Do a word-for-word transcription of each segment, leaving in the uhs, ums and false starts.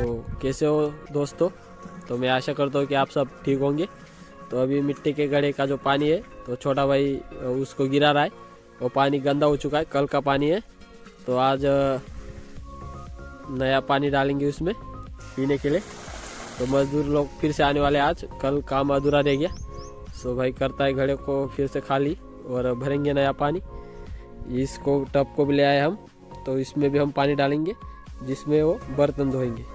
तो कैसे हो दोस्तों? तो मैं आशा करता हूँ कि आप सब ठीक होंगे। तो अभी मिट्टी के घड़े का जो पानी है तो छोटा भाई उसको गिरा रहा है, वो पानी गंदा हो चुका है, कल का पानी है। तो आज नया पानी डालेंगे उसमें पीने के लिए। तो मजदूर लोग फिर से आने वाले, आज कल काम अधूरा रह गया। सो भाई करता है घड़े को फिर से खाली और भरेंगे नया पानी। इसको टब को भी ले आए हम, तो इसमें भी हम पानी डालेंगे जिसमें वो बर्तन धोएंगे।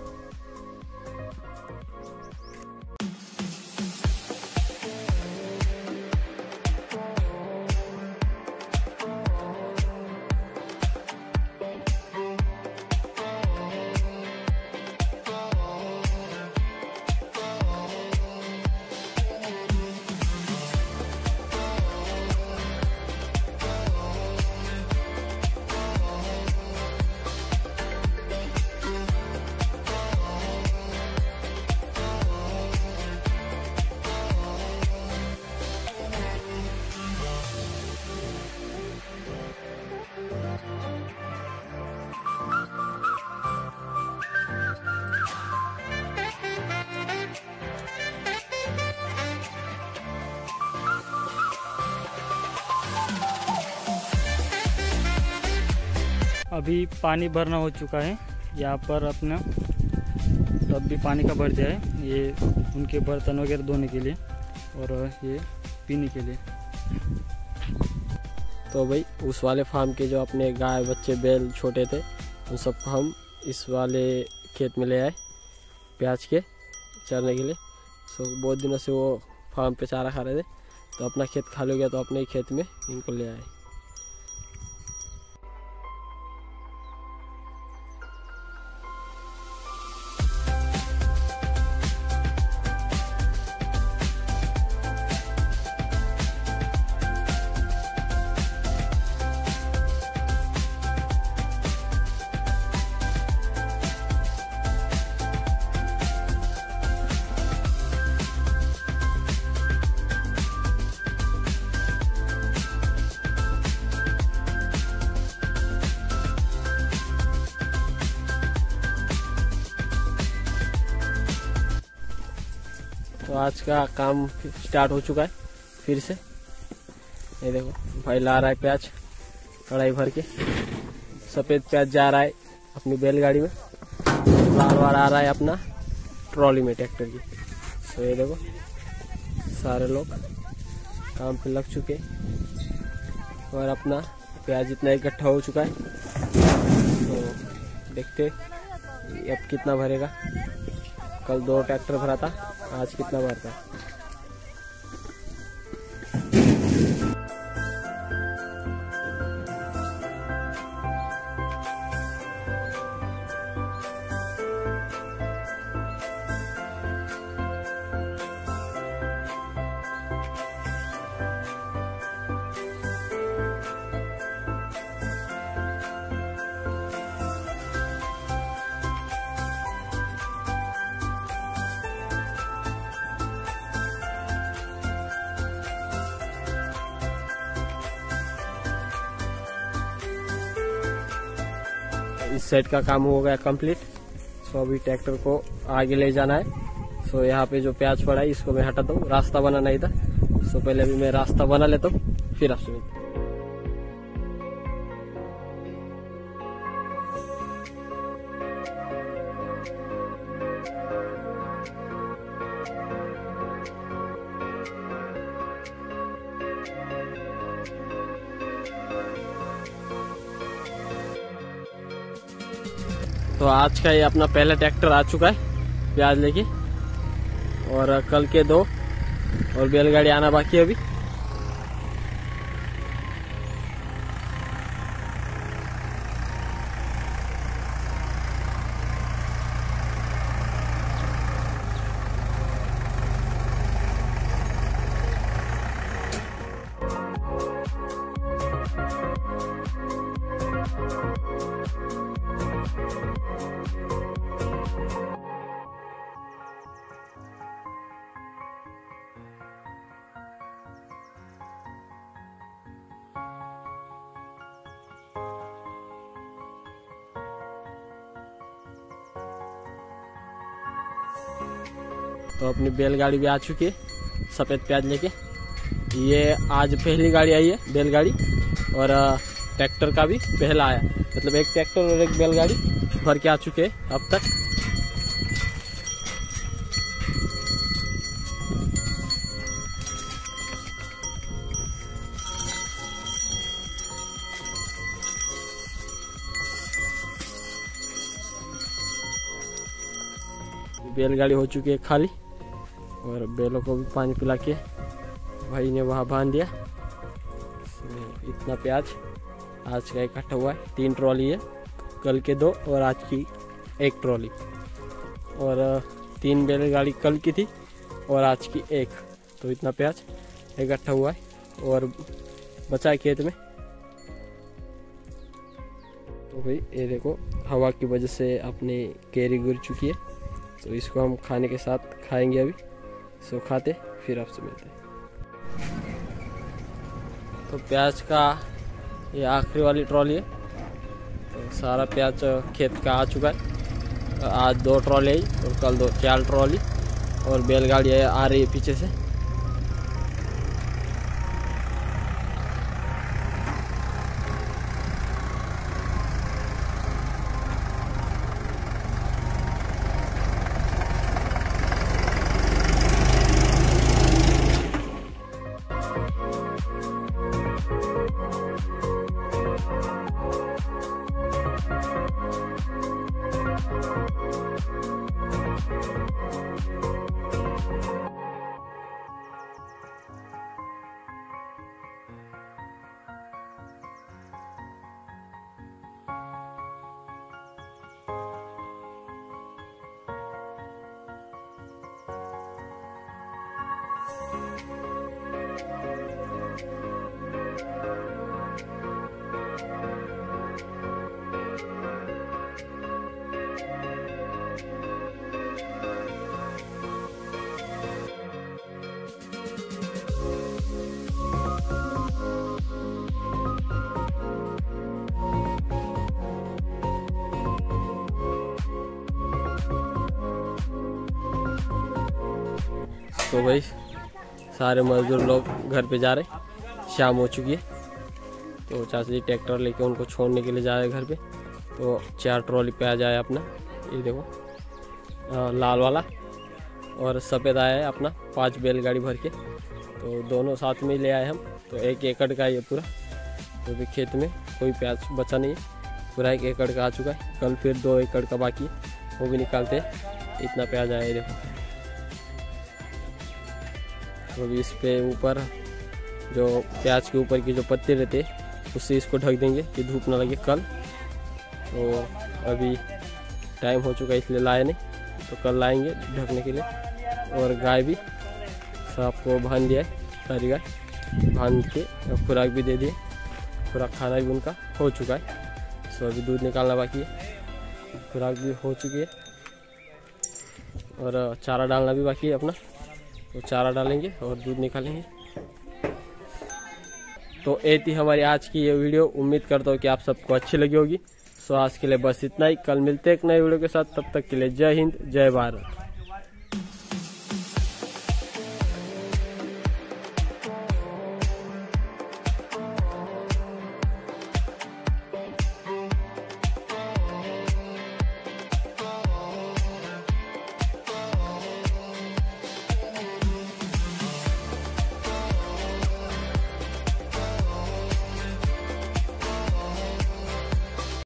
अभी पानी भरना हो चुका है यहाँ पर अपना, तब भी पानी का भर दिया है। ये उनके बर्तन वगैरह धोने के लिए और ये पीने के लिए। तो भाई उस वाले फार्म के जो अपने गाय बच्चे बैल छोटे थे उन सबको हम इस वाले खेत में ले आए प्याज के चरने के लिए। सो बहुत दिनों से वो फार्म पे चारा खा रहे थे, तो अपना खेत खाली हो गया तो अपने ही खेत में इनको ले आए। तो आज का काम स्टार्ट हो चुका है फिर से। ये देखो भाई ला रहा है प्याज कढ़ाई भर के, सफ़ेद प्याज जा रहा है अपनी बैलगाड़ी में, लाल वाला आ रहा है अपना ट्रॉली में ट्रैक्टर की। तो ये देखो सारे लोग काम पे लग चुके और अपना प्याज इतना इकट्ठा हो चुका है। तो देखते अब कितना भरेगा। कल दो ट्रैक्टर भरा था, आज कितना भरता है। इस साइड का काम हो गया कंप्लीट। सो अभी ट्रैक्टर को आगे ले जाना है। सो यहाँ पे जो प्याज पड़ा है इसको मैं हटाता हूँ, रास्ता बनाना इधर। सो पहले अभी मैं रास्ता बना लेता हूँ फिर आपसे मिलता हूँ। तो आज का ये अपना पहला ट्रैक्टर आ चुका है प्याज लेके, और कल के दो और बैलगाड़ी आना बाकी है अभी। तो अपनी बैलगाड़ी भी आ चुकी है सफ़ेद प्याज लेके। ये आज पहली गाड़ी आई है बैलगाड़ी, और ट्रैक्टर का भी पहला आया, मतलब एक ट्रैक्टर और एक बैलगाड़ी भर के आ चुके हैं अब तक। बैलगाड़ी हो चुकी है खाली, और बैलों को भी पानी पिला के भाई ने वहाँ बांध दिया। इतना प्याज आज का इकट्ठा हुआ है, तीन ट्रॉली है, कल के दो और आज की एक ट्रॉली, और तीन बैलगाड़ी कल की थी और आज की एक, तो इतना प्याज इकट्ठा हुआ है और बचा है खेत में। तो भाई ये देखो हवा की वजह से अपनी केरी गिर चुकी है, तो इसको हम खाने के साथ खाएंगे अभी। सो खाते फिर आपसे मिलते हैं। तो प्याज का ये आखिरी वाली ट्रॉली है, तो सारा प्याज खेत का आ चुका है। आज दो ट्रॉली आई और कल दो चार ट्रॉली, और बैलगाड़ी आ रही है पीछे से। तो भाई सारे मजदूर लोग घर पे जा रहे, शाम हो चुकी है, तो चाचा जी ट्रैक्टर लेके उनको छोड़ने के लिए जा रहे घर पे। तो चार ट्रॉली प्याज आया अपना, ये देखो आ, लाल वाला, और सफ़ेद आया है अपना पांच बैलगाड़ी भर के, तो दोनों साथ में ले आए हम। तो एक एकड़ का ये पूरा, तो भी खेत में कोई प्याज बचा नहीं है, पूरा एक एकड़ का आ चुका है। कल फिर दो एकड़ का बाकी है, वो भी निकालते हैं। इतना प्याज आया है देखो। तो अभी इस पे ऊपर जो प्याज के ऊपर की जो पत्ते रहते उससे इसको ढक देंगे कि धूप ना लगे कल। तो अभी टाइम हो चुका है इसलिए लाए नहीं, तो कल लाएंगे ढकने के लिए। और गाय भी सबको बांध दिया है, सारी गाय बांध के खुराक भी दे दिए, खुराक खाना भी उनका हो चुका है। सो अभी दूध निकालना बाकी है, खुराक भी हो चुकी है, और चारा डालना भी बाकी है अपना, तो चारा डालेंगे और दूध निकालेंगे। तो ये थी हमारी आज की ये वीडियो, उम्मीद करता हूँ कि आप सबको अच्छी लगी होगी। सो आज के लिए बस इतना ही, कल मिलते हैं एक नए वीडियो के साथ, तब तक के लिए जय हिंद जय भारत।